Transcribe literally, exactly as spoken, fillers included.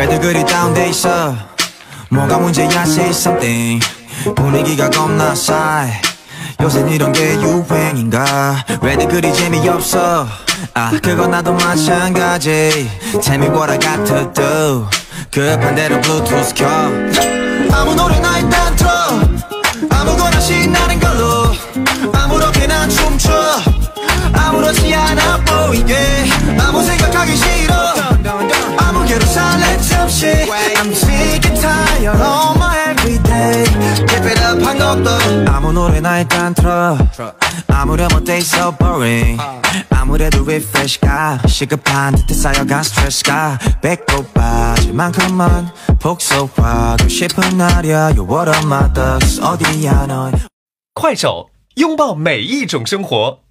왜들 그리 다운돼 있어 뭐가 문제야 say something 분위기가 겁나 싸해 요새 이런 게 유행인가 왜들 그리 재미없어 아 그건 나도 마찬가지 Tell me what I got to do 급한 대로 블루투스 켜 아무 노래나 일단 틀어 아무거나 신나는 걸로 아무렇게나 춤춰 아무렇지 않아 보이게 아무 생각하기 싫어 아무개로 살래 잠시 I'm sick and tired of my everyday Keep it up 한 것도 아무 노래나 일단 틀어 아무렴 어때 so boring 아무래도 refresh가 시급한 듯해 쌓여간 스트레스가 배꼽 빠질 만큼만 복속하고 싶은 날이야 You what are my thoughts 어디야 넌 快手，拥抱每一种生活。